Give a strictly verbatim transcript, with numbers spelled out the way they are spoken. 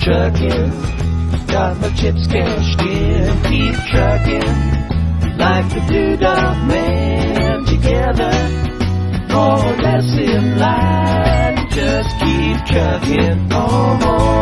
truckin', got my chips cashed in. Keep truckin', like the Doo-Dah Man. Together, more or less in line. Just keep truckin', oh, oh.